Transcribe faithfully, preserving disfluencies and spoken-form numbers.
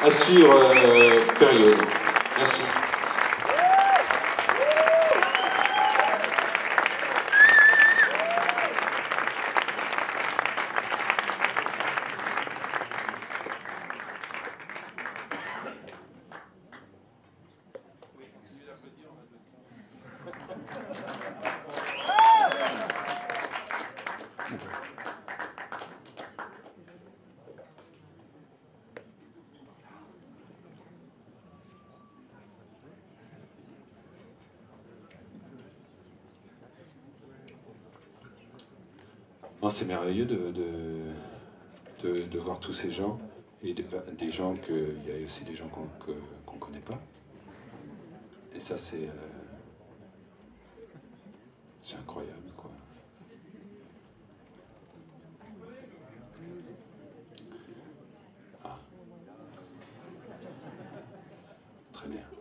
à suivre euh, période. Merci. C'est merveilleux de, de, de, de voir tous ces gens, et de, des gens que, il y a aussi des gens qu'on que, qu'on connaît pas. Et ça, c'est euh, c'est incroyable, quoi. Ah. Très bien.